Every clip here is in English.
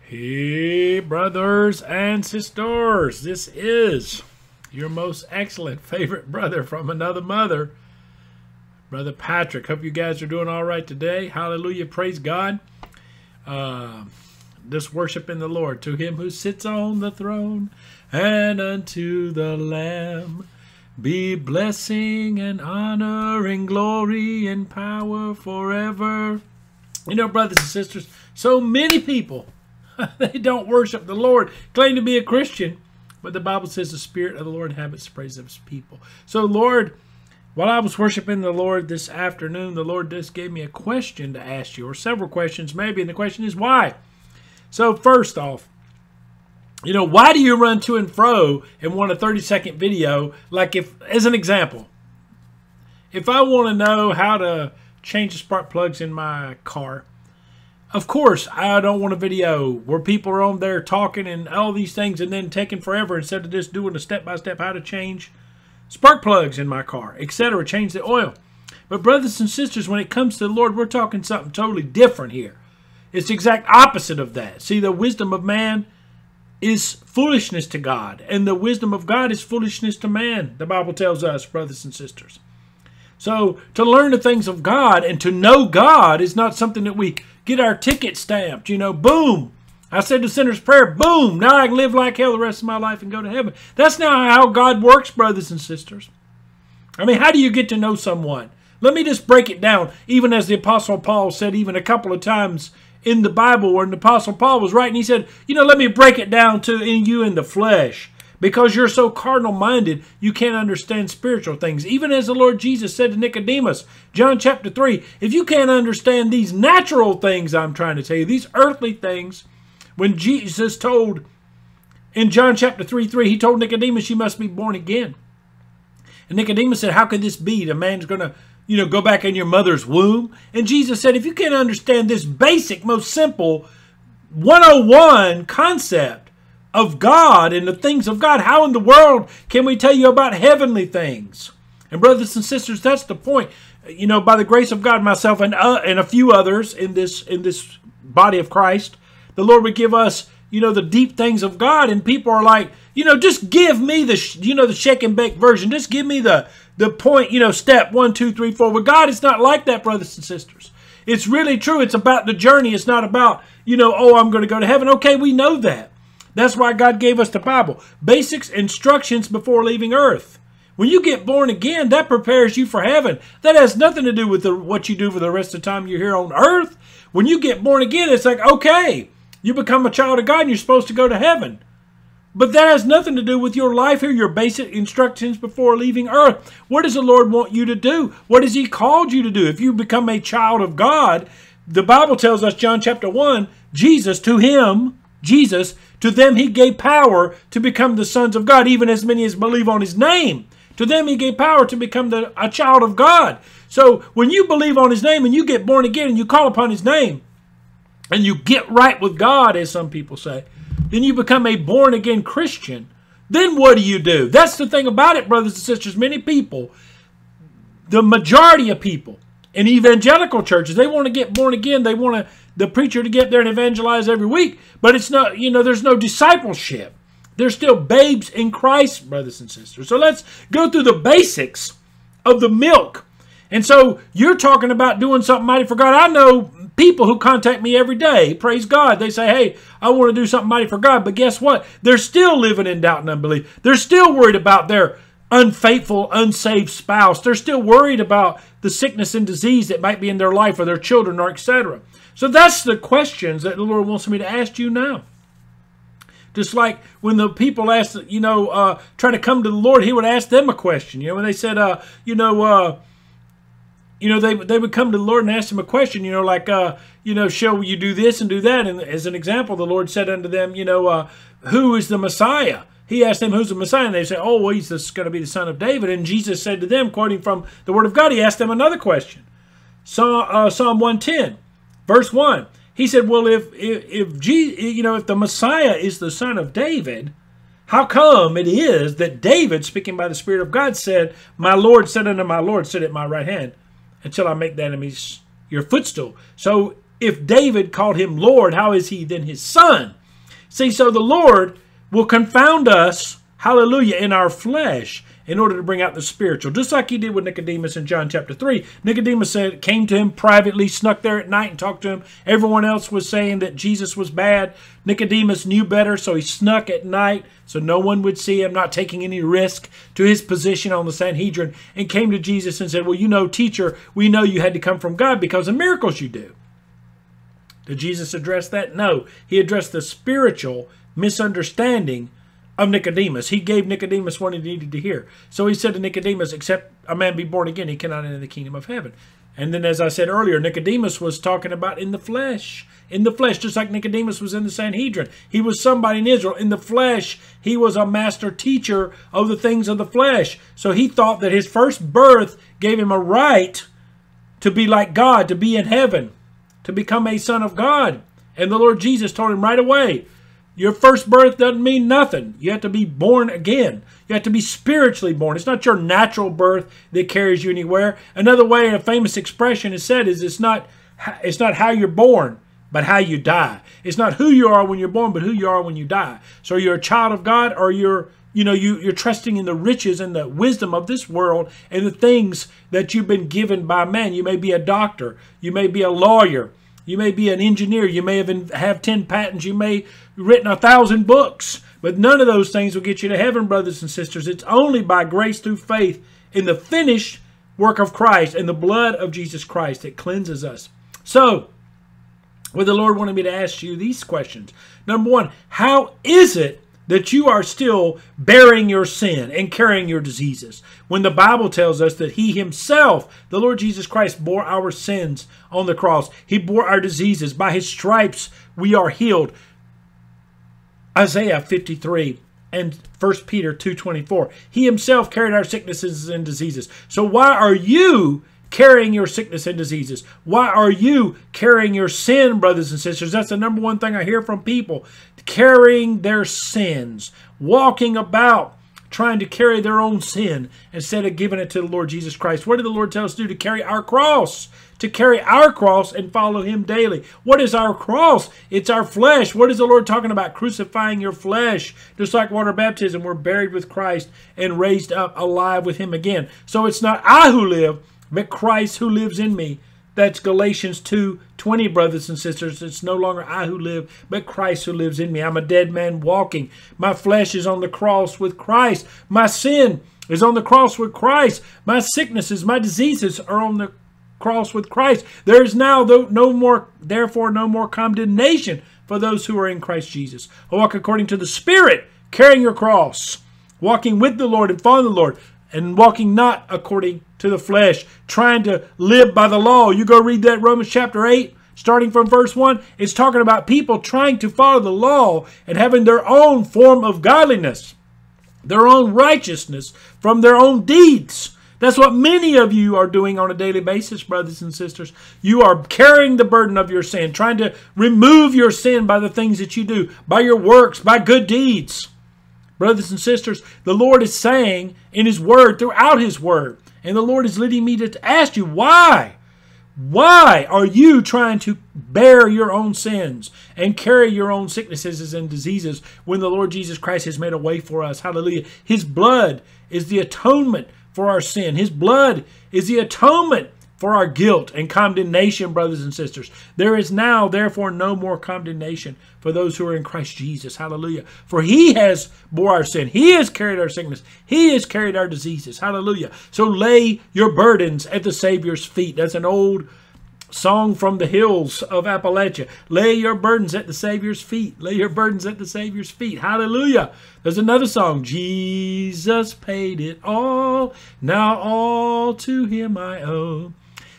Hey, brothers and sisters, this is your most excellent favorite brother from another mother, Brother Patrick. Hope you guys are doing all right today. Hallelujah, praise God. Just worshiping the Lord. To him who sits on the throne and unto the Lamb be blessing and honor and glory and power forever. You know, brothers and sisters, so many people, they don't worship the Lord, claim to be a Christian, but the Bible says the Spirit of the Lord inhabits the praise of his people. So, Lord, while I was worshiping the Lord this afternoon, the Lord just gave me a question to ask you, or several questions maybe, and the question is why? So, first off, you know, why do you run to and fro and want a 30-second video? Like, if, as an example, if I want to know how to change the spark plugs in my car, of course, I don't want a video where people are on there talking and all these things and then taking forever instead of just doing a step-by-step how to change spark plugs in my car, etc., change the oil. But brothers and sisters, when it comes to the Lord, we're talking something totally different here. It's the exact opposite of that. See, the wisdom of man is foolishness to God, and the wisdom of God is foolishness to man, the Bible tells us, brothers and sisters. So, to learn the things of God and to know God is not something that we get our ticket stamped, you know, boom. I said the sinner's prayer, boom, now I can live like hell the rest of my life and go to heaven. That's not how God works, brothers and sisters. I mean, how do you get to know someone? Let me just break it down, even as the Apostle Paul said even a couple of times in the Bible when the Apostle Paul was writing, he said, you know, let me break it down to you in the flesh. Because you're so carnal-minded, you can't understand spiritual things. Even as the Lord Jesus said to Nicodemus, John chapter 3, if you can't understand these natural things I'm trying to tell you, these earthly things, when Jesus told, in John chapter 3:3, he told Nicodemus, you must be born again. And Nicodemus said, how could this be? The man's going to, you know, go back in your mother's womb. And Jesus said, if you can't understand this basic, most simple 101 concept of God and the things of God, how in the world can we tell you about heavenly things? And brothers and sisters, that's the point. You know, by the grace of God, myself and a few others in this body of Christ, the Lord would give us, you know, the deep things of God, and people are like, you know, just give me the, you know, the shake and bake version. Just give me the point, you know, step 1, 2, 3, 4. With God, it's not like that, brothers and sisters. It's really true. It's about the journey. It's not about, you know, oh, I'm going to go to heaven. Okay, we know that. That's why God gave us the Bible. Basics, instructions before leaving earth. When you get born again, that prepares you for heaven. That has nothing to do with what you do for the rest of the time you're here on earth. When you get born again, it's like, okay, you become a child of God and you're supposed to go to heaven. But that has nothing to do with your life here, your basic instructions before leaving earth. What does the Lord want you to do? What has he called you to do? If you become a child of God, the Bible tells us, John chapter 1, Jesus, to them he gave power to become the sons of God, even as many as believe on his name. To them he gave power to become a child of God. So when you believe on his name and you get born again and you call upon his name and you get right with God, as some people say, then you become a born-again Christian. Then what do? That's the thing about it, brothers and sisters. Many people, the majority of people in evangelical churches, they want to get born again. They want the preacher to get there and evangelize every week. But it's not, you know, there's no discipleship. They're still babes in Christ, brothers and sisters. So let's go through the basics of the milk. And so you're talking about doing something mighty for God. I know people who contact me every day, praise God. They say, hey, I want to do something mighty for God. But guess what? They're still living in doubt and unbelief. They're still worried about their unfaithful, unsaved spouse. They're still worried about the sickness and disease that might be in their life or their children or etc. So that's the questions that the Lord wants me to ask you now. Just like when the people asked, you know, try to come to the Lord, he would ask them a question. You know, when they said, they would come to the Lord and ask him a question, you know, like, shall you do this and do that? And as an example, the Lord said unto them, you know, who is the Messiah? He asked them, who's the Messiah? And they said, oh, well, he's going to be the son of David. And Jesus said to them, quoting from the word of God, he asked them another question. Psalm 110, verse 1. He said, well, if the Messiah is the son of David, how come it is that David, speaking by the Spirit of God, said, my Lord said unto my Lord, sit at my right hand until I make the enemies your footstool? So if David called him Lord, how is he then his son? See, so the Lord will confound us, hallelujah, in our flesh in order to bring out the spiritual. Just like he did with Nicodemus in John chapter 3. Nicodemus came to him privately, snuck there at night and talked to him. Everyone else was saying that Jesus was bad. Nicodemus knew better, so he snuck at night so no one would see him, not taking any risk to his position on the Sanhedrin, and came to Jesus and said, well, you know, teacher, we know you had to come from God because of miracles you do. Did Jesus address that? No. He addressed the spiritual misunderstanding of Nicodemus. He gave Nicodemus what he needed to hear. So he said to Nicodemus, except a man be born again, he cannot enter the kingdom of heaven. And then, as I said earlier, Nicodemus was talking about in the flesh. In the flesh, just like Nicodemus was in the Sanhedrin. He was somebody in Israel. In the flesh, he was a master teacher of the things of the flesh. So he thought that his first birth gave him a right to be like God, to be in heaven, to become a son of God. And the Lord Jesus told him right away, your first birth doesn't mean nothing. You have to be born again. You have to be spiritually born. It's not your natural birth that carries you anywhere. Another way a famous expression is said is it's not how you're born, but how you die. It's not who you are when you're born, but who you are when you die. So you're a child of God, or you're trusting in the riches and the wisdom of this world and the things that you've been given by man. You may be a doctor. You may be a lawyer. You may be an engineer. You may have 10 patents. You may have written 1,000 books. But none of those things will get you to heaven, brothers and sisters. It's only by grace through faith in the finished work of Christ and the blood of Jesus Christ that cleanses us. So, well, the Lord wanted me to ask you these questions. Number one, how is it that you are still bearing your sin and carrying your diseases, when the Bible tells us that he himself, the Lord Jesus Christ, bore our sins on the cross. He bore our diseases. By his stripes we are healed. Isaiah 53 and 1 Peter 2:24. He himself carried our sicknesses and diseases. So why are you carrying your sickness and diseases? Why are you carrying your sin, brothers and sisters? That's the number one thing I hear from people. Carrying their sins. Walking about trying to carry their own sin instead of giving it to the Lord Jesus Christ. What did the Lord tell us to do? To carry our cross. To carry our cross and follow him daily. What is our cross? It's our flesh. What is the Lord talking about? Crucifying your flesh. Just like water baptism, we're buried with Christ and raised up alive with him again. So it's not I who live, but Christ who lives in me. That's Galatians 2:20, brothers and sisters. It's no longer I who live, but Christ who lives in me. I'm a dead man walking. My flesh is on the cross with Christ. My sin is on the cross with Christ. My sicknesses, my diseases are on the cross with Christ. There is now therefore no more condemnation for those who are in Christ Jesus. Walk according to the Spirit, carrying your cross, walking with the Lord and following the Lord, and walking not according to the flesh, trying to live by the law. You go read that Romans chapter 8, starting from verse 1. It's talking about people trying to follow the law and having their own form of godliness, their own righteousness from their own deeds. That's what many of you are doing on a daily basis, brothers and sisters. You are carrying the burden of your sin, trying to remove your sin by the things that you do, by your works, by good deeds. Brothers and sisters, the Lord is saying in his word, throughout his word, and the Lord is leading me to ask you, why? Why are you trying to bear your own sins and carry your own sicknesses and diseases when the Lord Jesus Christ has made a way for us? Hallelujah. His blood is the atonement for our sin. His blood is the atonement for our guilt and condemnation, brothers and sisters. There is now, therefore, no more condemnation for those who are in Christ Jesus. Hallelujah. For he has bore our sin. He has carried our sickness. He has carried our diseases. Hallelujah. So lay your burdens at the Savior's feet. That's an old song from the hills of Appalachia. Lay your burdens at the Savior's feet. Lay your burdens at the Savior's feet. Hallelujah. There's another song. Jesus paid it all. Now all to him I owe.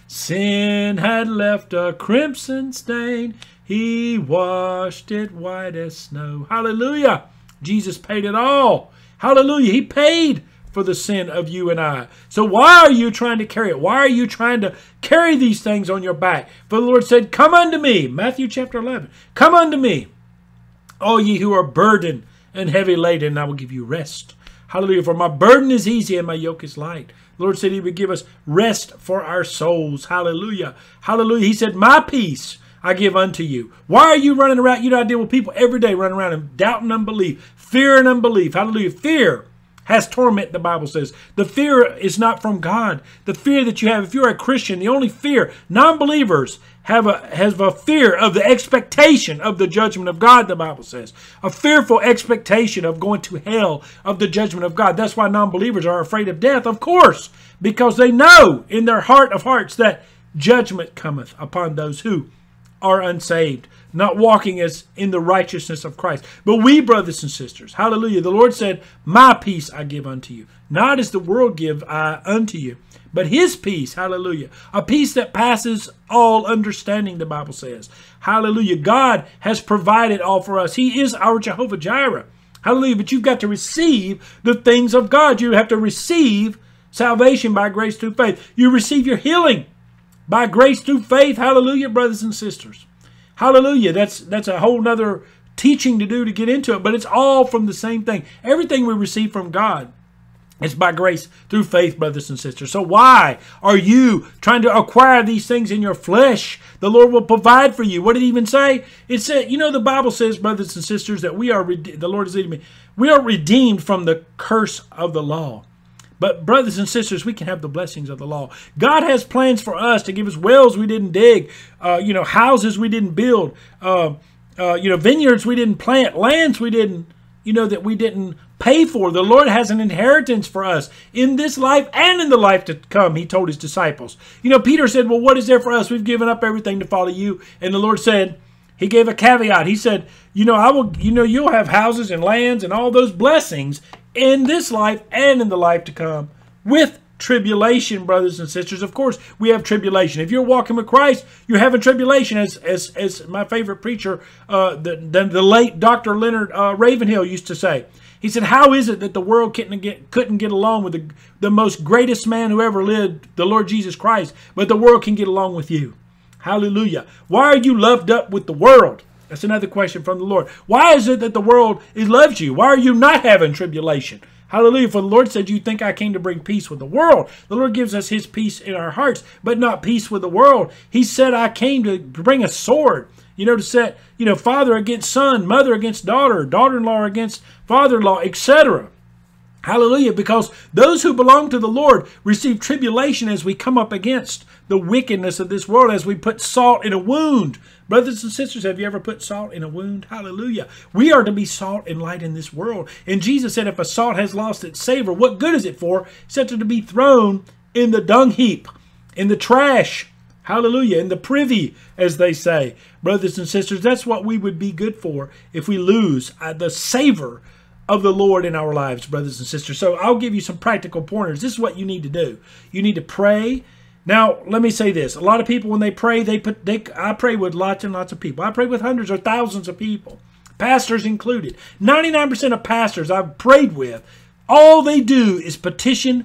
Sin had left a crimson stain. He washed it white as snow. Hallelujah. Jesus paid it all. Hallelujah. He paid for the sin of you and I. So why are you trying to carry it? Why are you trying to carry these things on your back? For the Lord said, come unto me. Matthew chapter 11. Come unto me, all ye who are burdened and heavy laden, and I will give you rest. Hallelujah. For my burden is easy and my yoke is light. The Lord said he would give us rest for our souls. Hallelujah. Hallelujah. He said, my peace I give unto you. Why are you running around? You know, I deal with people every day running around in doubt and unbelief, fear and unbelief. Hallelujah. Fear has torment, the Bible says. The fear is not from God. The fear that you have, if you're a Christian, the only fear, non-believers have a fear of the expectation of the judgment of God, the Bible says. A fearful expectation of going to hell, of the judgment of God. That's why non-believers are afraid of death, of course, because they know in their heart of hearts that judgment cometh upon those who are unsaved, not walking as in the righteousness of Christ. But we, brothers and sisters, hallelujah, the Lord said, my peace I give unto you. Not as the world give I unto you, but his peace, hallelujah. A peace that passes all understanding, the Bible says. Hallelujah. God has provided all for us. He is our Jehovah Jireh. Hallelujah. But you've got to receive the things of God. You have to receive salvation by grace through faith. You receive your healing by grace through faith. Hallelujah, brothers and sisters. Hallelujah. That's a whole nother teaching to do to get into it, but it's all from the same thing. Everything we receive from God is by grace through faith, brothers and sisters. So why are you trying to acquire these things in your flesh? The Lord will provide for you. What did he even say? It said, you know, the Bible says, brothers and sisters, that we are, the Lord is leading me, we are redeemed from the curse of the law. But brothers and sisters, we can have the blessings of the law. God has plans for us to give us wells we didn't dig, houses we didn't build, vineyards we didn't plant, lands we didn't, that we didn't pay for. The Lord has an inheritance for us in this life and in the life to come, he told his disciples. Peter said, well, what is there for us? We've given up everything to follow you. And the Lord said, he gave a caveat. He said, you'll have houses and lands and all those blessings in this life and in the life to come with tribulation, brothers and sisters. Of course, we have tribulation. If you're walking with Christ, you're having tribulation, as my favorite preacher, the late Dr. Leonard Ravenhill used to say. He said, how is it that the world couldn't get along with the most greatest man who ever lived, the Lord Jesus Christ, but the world can get along with you? Hallelujah. Why are you loved up with the world? That's another question from the Lord. Why is it that the world loves you? Why are you not having tribulation? Hallelujah. For the Lord said, you think I came to bring peace with the world. The Lord gives us his peace in our hearts, but not peace with the world. He said, I came to bring a sword, to set, father against son, mother against daughter, daughter-in-law against father-in-law, etc. Hallelujah. Because those who belong to the Lord receive tribulation as we come up against the wickedness of this world, as we put salt in a wound. Brothers and sisters, have you ever put salt in a wound? Hallelujah. We are to be salt and light in this world. And Jesus said, if a salt has lost its savor, what good is it for? He said to be thrown in the dung heap, in the trash. Hallelujah. In the privy, as they say. Brothers and sisters, that's what we would be good for if we lose the savor of the Lord in our lives, brothers and sisters. So I'll give you some practical pointers. This is what you need to do. You need to pray. Now, let me say this. A lot of people, when they pray, I pray with lots and lots of people. I pray with hundreds or thousands of people, pastors included. 99% of pastors I've prayed with, all they do is petition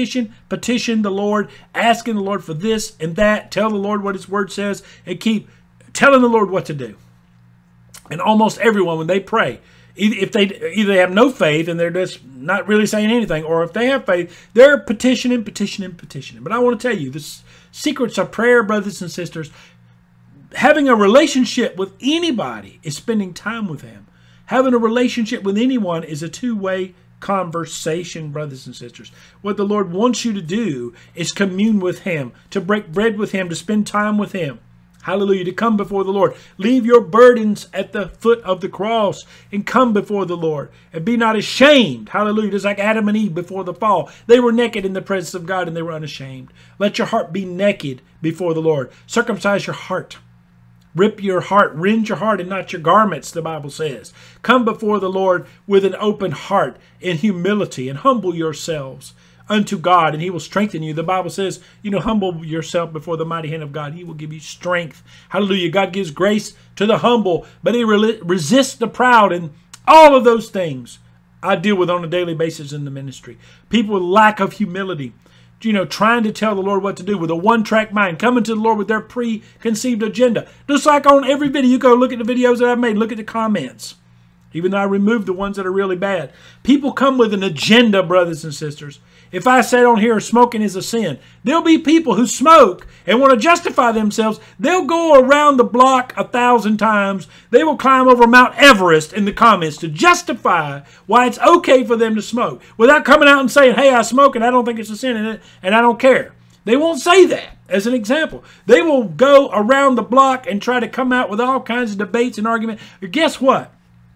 the Lord, asking the Lord for this and that, tell the Lord what his word says, and keep telling the Lord what to do. And almost everyone, when they pray, if they either have no faith and they're just not really saying anything, or if they have faith, they're petitioning. But I want to tell you, the secrets of prayer, brothers and sisters, having a relationship with anybody is spending time with him. Having a relationship with anyone is a two-way conversation, brothers and sisters. What the Lord wants you to do is commune with him, to break bread with him, to spend time with him. Hallelujah, to come before the Lord. Leave your burdens at the foot of the cross and come before the Lord. And be not ashamed. Hallelujah, just like Adam and Eve before the fall. They were naked in the presence of God and they were unashamed. Let your heart be naked before the Lord. Circumcise your heart. Rip your heart, rend your heart and not your garments, the Bible says. Come before the Lord with an open heart in humility and humble yourselves unto God, and he will strengthen you. The Bible says, humble yourself before the mighty hand of God. He will give you strength. Hallelujah. God gives grace to the humble, but he resists the proud. And all of those things I deal with on a daily basis in the ministry. People with lack of humility, trying to tell the Lord what to do with a one-track mind, coming to the Lord with their preconceived agenda. Just like on every video, you go look at the videos that I've made, look at the comments. Even though I removed the ones that are really bad. People come with an agenda, brothers and sisters. if I said on here smoking is a sin, there'll be people who smoke and want to justify themselves. They'll go around the block 1,000 times. They will climb over Mount Everest in the comments to justify why it's okay for them to smoke without coming out and saying, hey, I smoke and I don't think it's a sin in it and I don't care. They won't say that as an example. They will go around the block and try to come out with all kinds of debates and arguments. Guess what?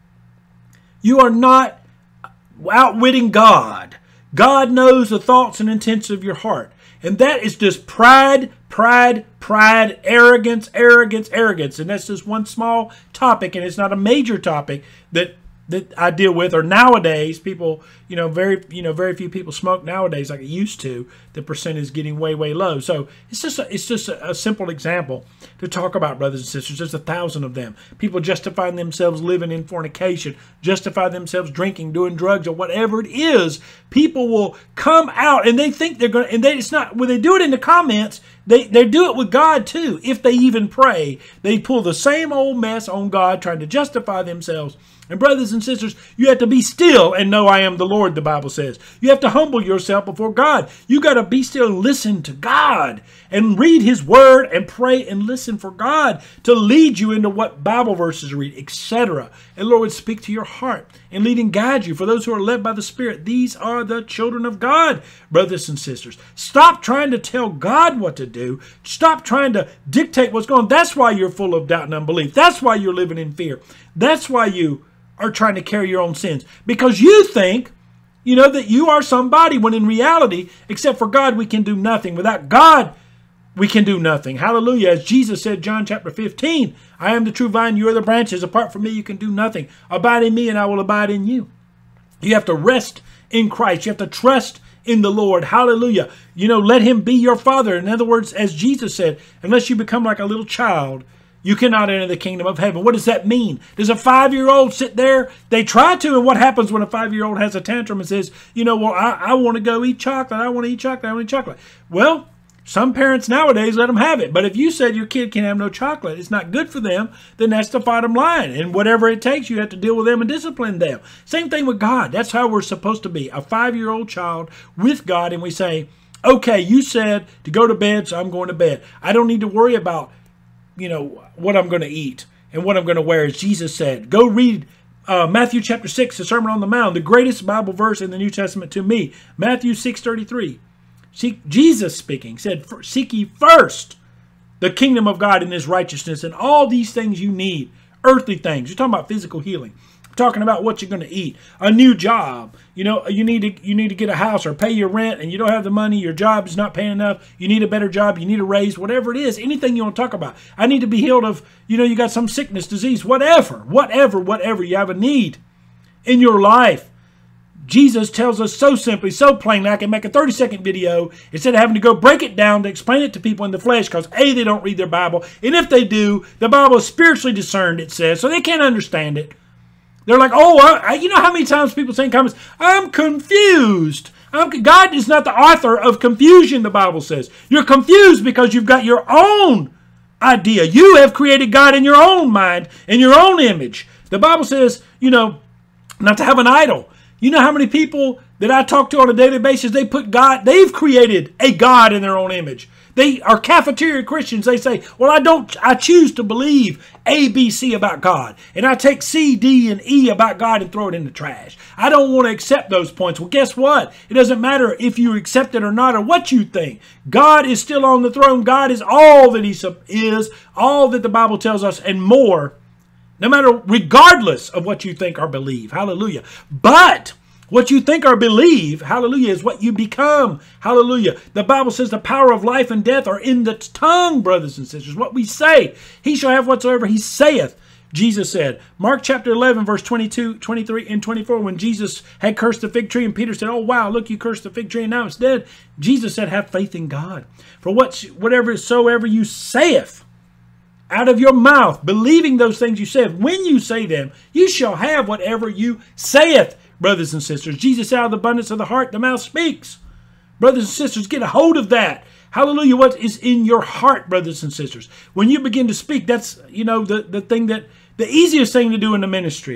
You are not outwitting God. God knows the thoughts and intents of your heart. And that is just pride, arrogance. And that's just one small topic, and it's not a major topic that I deal with. Or nowadays, people, very few people smoke nowadays like it used to. The percent is getting way, way low. So it's just a simple example to talk about, brothers and sisters. There's 1,000 of them. People justifying themselves living in fornication, justify themselves drinking, doing drugs, or whatever it is. People will come out and they think they're going to, and it's not, when they do it in the comments, they do it with God too. If they even pray, they pull the same old mess on God, trying to justify themselves. And brothers and sisters, you have to be still and know I am the Lord, the Bible says. You have to humble yourself before God. You got to be still and listen to God and read His Word and pray and listen for God to lead you into what Bible verses to read, etc. And Lord would speak to your heart and lead and guide you. For those who are led by the Spirit, these are the children of God, brothers and sisters. Stop trying to tell God what to do. Stop trying to dictate what's going on. That's why you're full of doubt and unbelief. That's why you're living in fear. That's why you are trying to carry your own sins. Because you think, that you are somebody, when in reality, except for God, we can do nothing. Without God, we can do nothing. Hallelujah. As Jesus said, John chapter 15, I am the true vine, you are the branches. Apart from me, you can do nothing. Abide in me, and I will abide in you. You have to rest in Christ. You have to trust in the Lord. Hallelujah. Let Him be your Father. In other words, as Jesus said, unless you become like a little child, you cannot enter the kingdom of heaven. What does that mean? Does a 5-year-old sit there? They try to, and what happens when a 5-year-old has a tantrum and says, I want to go eat chocolate. I want to eat chocolate. I want to eat chocolate. Well, some parents nowadays let them have it. But if you said your kid can have no chocolate, it's not good for them, then that's the bottom line. And whatever it takes, you have to deal with them and discipline them. Same thing with God. That's how we're supposed to be. A 5-year-old child with God, and we say, okay, you said to go to bed, so I'm going to bed. I don't need to worry about what I'm going to eat and what I'm going to wear. As Jesus said, go read Matthew chapter 6, the Sermon on the Mount, the greatest Bible verse in the New Testament to me. Matthew 6:33. Jesus speaking said, seek ye first the kingdom of God and His righteousness, and all these things you need, earthly things. You're talking about physical healing. Talking about what you're going to eat, a new job. You need to get a house or pay your rent, and you don't have the money. Your job is not paying enough. You need a better job. You need a raise. Whatever it is, anything you want to talk about. I need to be healed of. You got some sickness, disease, whatever. You have a need in your life. Jesus tells us so simply, so plainly. I can make a 30-second video instead of having to go break it down to explain it to people in the flesh, because A, they don't read their Bible, and if they do, the Bible is spiritually discerned, it says, so they can't understand it. They're like, you know how many times people say in comments, I'm confused. God is not the author of confusion, the Bible says. You're confused because you've got your own idea. You have created God in your own mind, in your own image. The Bible says, not to have an idol. You know how many people that I talk to on a daily basis, they've created a God in their own image. They are cafeteria Christians. They say, well, I choose to believe A, B, C about God. And I take C, D, and E about God and throw it in the trash. I don't want to accept those points. Well, guess what? It doesn't matter if you accept it or not or what you think. God is still on the throne. God is all that He is, all that the Bible tells us, and more. No matter, regardless of what you think or believe. Hallelujah. But what you think or believe, hallelujah, is what you become. Hallelujah. The Bible says the power of life and death are in the tongue, brothers and sisters. What we say, He shall have whatsoever He saith, Jesus said. Mark chapter 11, verse 22, 23, and 24, when Jesus had cursed the fig tree, and Peter said, oh, wow, look, you cursed the fig tree, and now it's dead. Jesus said, have faith in God. For whatever soever you saith out of your mouth, believing those things you said, when you say them, you shall have whatever you saith. Brothers and sisters, Jesus said, out of the abundance of the heart, the mouth speaks. Brothers and sisters, get a hold of that. Hallelujah. What is in your heart, brothers and sisters? When you begin to speak, that's, the thing that, the easiest thing to do in the ministry.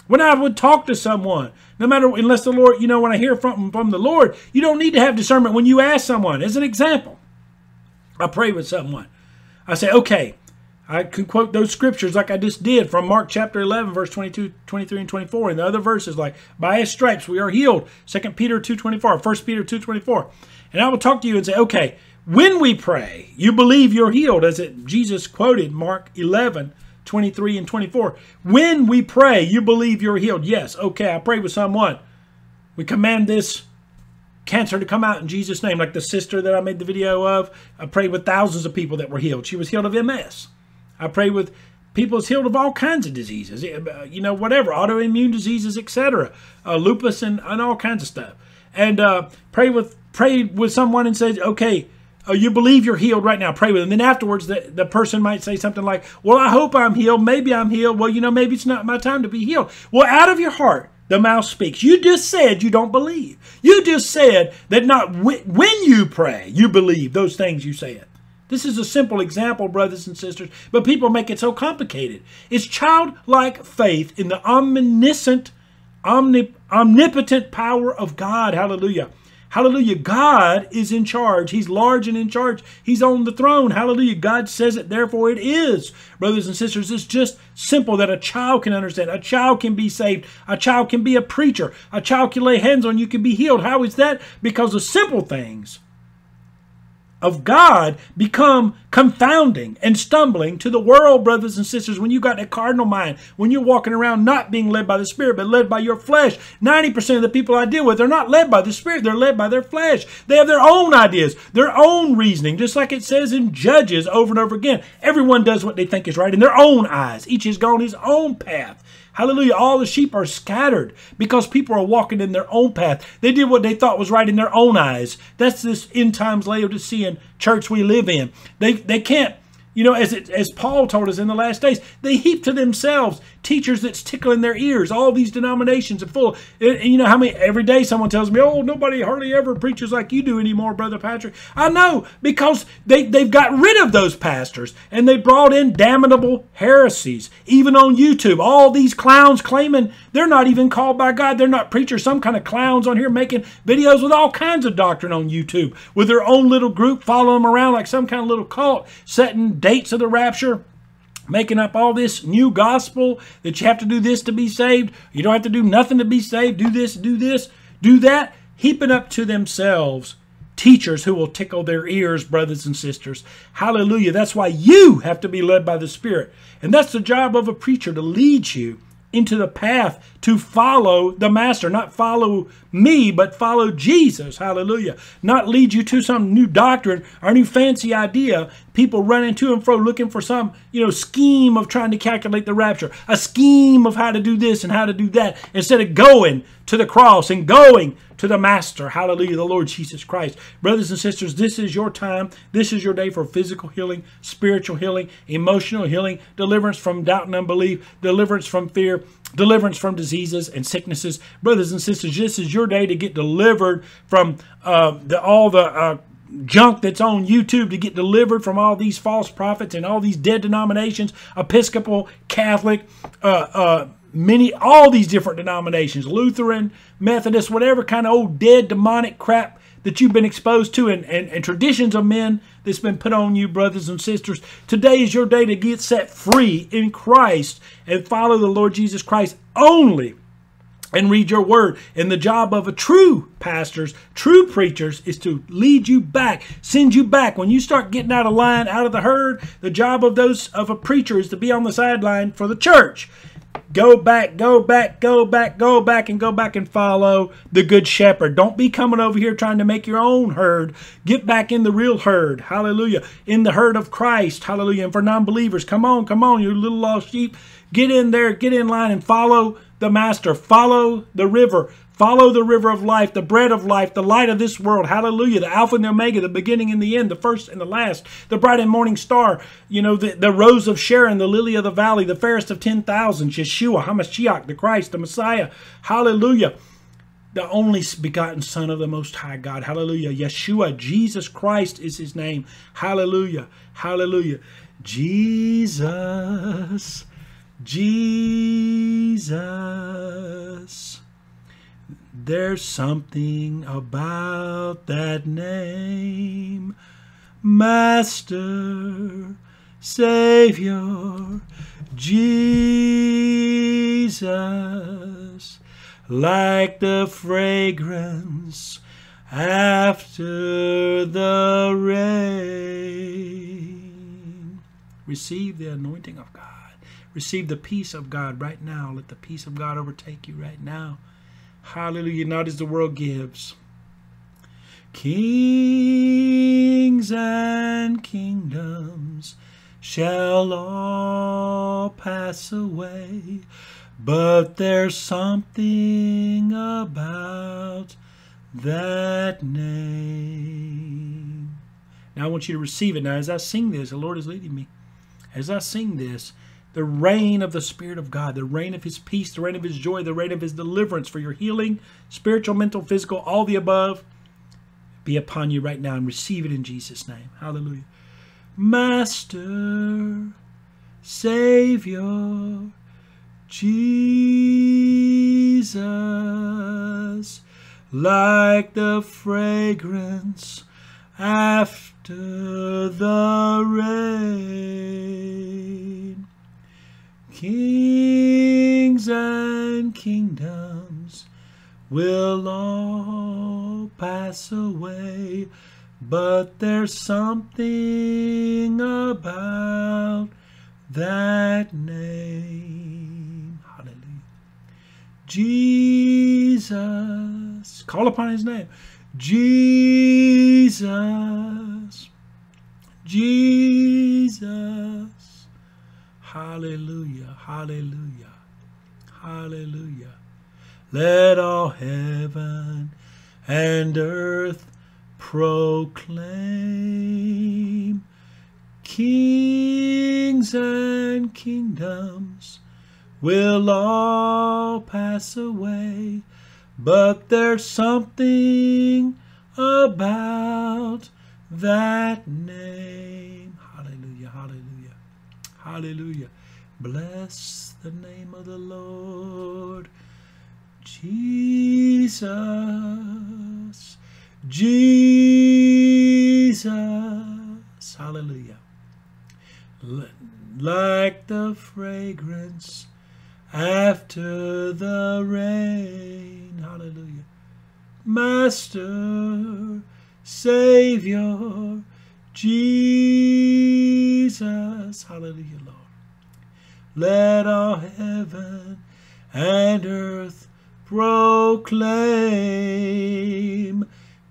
When I would talk to someone, no matter, unless the Lord, when I hear from the Lord, you don't need to have discernment when you ask someone. As an example, I pray with someone. I say, okay, I can quote those scriptures like I just did from Mark chapter 11, verse 22, 23, and 24. And the other verses like, by his stripes we are healed. 2 Peter 2:24, 1 Peter 2:24. And I will talk to you and say, okay, when we pray, you believe you're healed, as Jesus quoted Mark 11, 23 and 24. When we pray, you believe you're healed. Yes, okay, I pray with someone. We command this cancer to come out in Jesus' name. Like the sister that I made the video of, I prayed with thousands of people that were healed. She was healed of MS. I pray with people who's healed of all kinds of diseases, whatever, autoimmune diseases, etc., lupus and all kinds of stuff. And prayed with someone and said, okay, you believe you're healed right now, pray with them. Then afterwards, the person might say something like, well, I hope I'm healed. Maybe I'm healed. Well, maybe it's not my time to be healed. Well, out of your heart, the mouth speaks. You just said you don't believe. You just said that not when you pray, you believe those things you said. This is a simple example, brothers and sisters, but people make it so complicated. It's childlike faith in the omniscient, omnipotent power of God. Hallelujah. Hallelujah. God is in charge. He's large and in charge. He's on the throne. Hallelujah. God says it, therefore it is. Brothers and sisters, it's just simple that a child can understand. A child can be saved. A child can be a preacher. A child can lay hands on you, can be healed. How is that? Because the simple things of God become confounding and stumbling to the world, brothers and sisters, when you got a cardinal mind, when you're walking around not being led by the Spirit, but led by your flesh. 90% of the people I deal with are not led by the Spirit. They're led by their flesh. They have their own ideas, their own reasoning, just like it says in Judges over and over again. Everyone does what they think is right in their own eyes. Each has gone his own path. Hallelujah. All the sheep are scattered because people are walking in their own path. They did what they thought was right in their own eyes. That's this end times Laodicean church we live in. They can't, as Paul told us in the last days, they heap to themselves teachers that's tickling their ears. All these denominations are full. And you know how many, every day someone tells me, oh, nobody hardly ever preaches like you do anymore, Brother Patrick. I know, because they've got rid of those pastors and they brought in damnable heresies. Even on YouTube, all these clowns claiming they're not even called by God. They're not preachers. Some kind of clowns on here making videos with all kinds of doctrine on YouTube with their own little group, following them around like some kind of little cult, setting dates of the rapture, making up all this new gospel that you have to do this to be saved. You don't have to do nothing to be saved. Do this, do that. Heaping up to themselves teachers who will tickle their ears, brothers and sisters. Hallelujah. That's why you have to be led by the Spirit. And that's the job of a preacher, to lead you into the path to follow the Master. Not follow me, but follow Jesus. Hallelujah. Not lead you to some new doctrine or new fancy idea. People running to and fro looking for some, scheme of trying to calculate the rapture. A scheme of how to do this and how to do that. Instead of going to the cross and going to the Master. Hallelujah, the Lord Jesus Christ. Brothers and sisters, this is your time. This is your day for physical healing, spiritual healing, emotional healing, deliverance from doubt and unbelief, deliverance from fear, deliverance from diseases and sicknesses. Brothers and sisters, this is your day to get delivered from all the junk that's on YouTube, to get delivered from all these false prophets and all these dead denominations, Episcopal, Catholic, all these different denominations, Lutheran, Methodist, whatever kind of old dead demonic crap that you've been exposed to, and traditions of men that's been put on you, brothers and sisters. Today is your day to get set free in Christ and follow the Lord Jesus Christ only, and read your word. And the job of a true pastors, true preachers, is to lead you back, send you back. When you start getting out of line, out of the herd, the job of a preacher is to be on the sideline for the church. Go back, go back, go back, go back, and go back and follow the good shepherd. Don't be coming over here trying to make your own herd. Get back in the real herd. Hallelujah. In the herd of Christ. Hallelujah. And for non-believers, come on, you little lost sheep. Get in there, get in line and follow the Master. Follow the river. Follow the river of life, the bread of life, the light of this world. Hallelujah. The Alpha and the Omega, the beginning and the end, the first and the last, the bright and morning star, the rose of Sharon, the lily of the valley, the fairest of 10,000, Yeshua, HaMashiach, the Christ, the Messiah. Hallelujah. The only begotten Son of the Most High God. Hallelujah. Yeshua, Jesus Christ is his name. Hallelujah. Hallelujah. Jesus. Jesus. There's something about that name. Master, Savior, Jesus, like the fragrance after the rain. Receive the anointing of God. Receive the peace of God right now. Let the peace of God overtake you right now. Hallelujah. Not as the world gives. Kings and kingdoms shall all pass away, but there's something about that name. Now I want you to receive it. Now as I sing this, the Lord is leading me. As I sing this, the reign of the Spirit of God, the reign of His peace, the reign of His joy, the reign of His deliverance for your healing, spiritual, mental, physical, all the above, be upon you right now, and receive it in Jesus' name. Hallelujah. Master, Savior, Jesus, like the fragrance after the rain. Kings and kingdoms will all pass away, but there's something about that name. Hallelujah. Jesus. Call upon His name. Jesus. Jesus. Hallelujah. Hallelujah. Hallelujah. Let all heaven and earth proclaim. Kings and kingdoms will all pass away, but there's something about that name. Hallelujah, hallelujah, hallelujah. Bless the name of the Lord. Jesus, Jesus, hallelujah. Like the fragrance after the rain, hallelujah. Master, Savior, Jesus, hallelujah, Lord. Let all heaven and earth proclaim.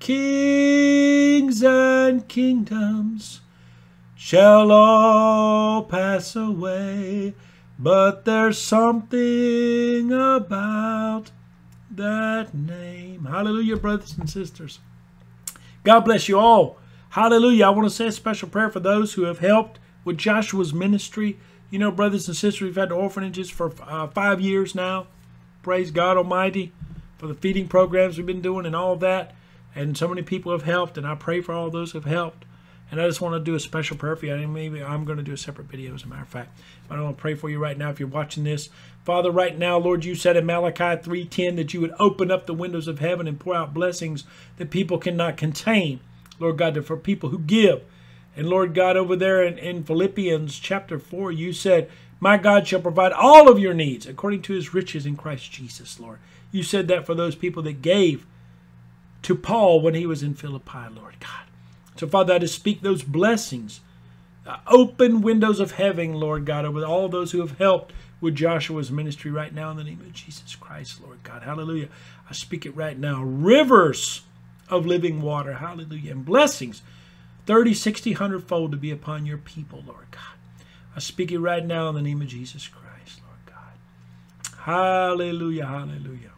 Kings and kingdoms shall all pass away, but there's something about that name. Hallelujah, brothers and sisters. God bless you all. Hallelujah. I want to say a special prayer for those who have helped with Joshua's ministry. You know, brothers and sisters, we've had the orphanages for 5 years now. Praise God Almighty for the feeding programs we've been doing and all that. And so many people have helped, and I pray for all those who have helped. And I just want to do a special prayer for you. And maybe I'm going to do a separate video, as a matter of fact. But I want to pray for you right now if you're watching this. Father, right now, Lord, you said in Malachi 3:10 that you would open up the windows of heaven and pour out blessings that people cannot contain. Lord God, for people who give. And Lord God, over there in Philippians chapter 4, you said, my God shall provide all of your needs according to His riches in Christ Jesus, Lord. You said that for those people that gave to Paul when he was in Philippi, Lord God. So, Father, I just speak those blessings, open windows of heaven, Lord God, over all those who have helped with Joshua's ministry right now in the name of Jesus Christ, Lord God. Hallelujah. I speak it right now. Rivers of living water, hallelujah, and blessings, 30, 60, 100-fold to be upon your people, Lord God. I speak it right now in the name of Jesus Christ, Lord God. Hallelujah, hallelujah.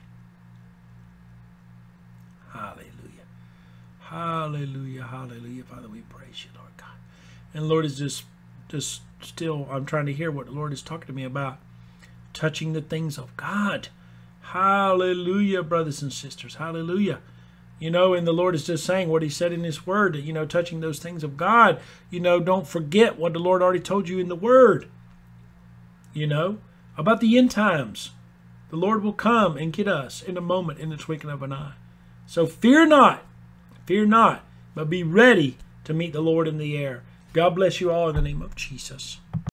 Hallelujah. Hallelujah, hallelujah. Father, we praise you, Lord God. And Lord, is just still, I'm trying to hear what the Lord is talking to me about. Touching the things of God. Hallelujah, brothers and sisters. Hallelujah. You know, and the Lord is just saying what He said in His Word, that, you know, touching those things of God, you know, don't forget what the Lord already told you in the Word, you know, about the end times. The Lord will come and get us in a moment, in the twinkling of an eye. So fear not, but be ready to meet the Lord in the air. God bless you all in the name of Jesus.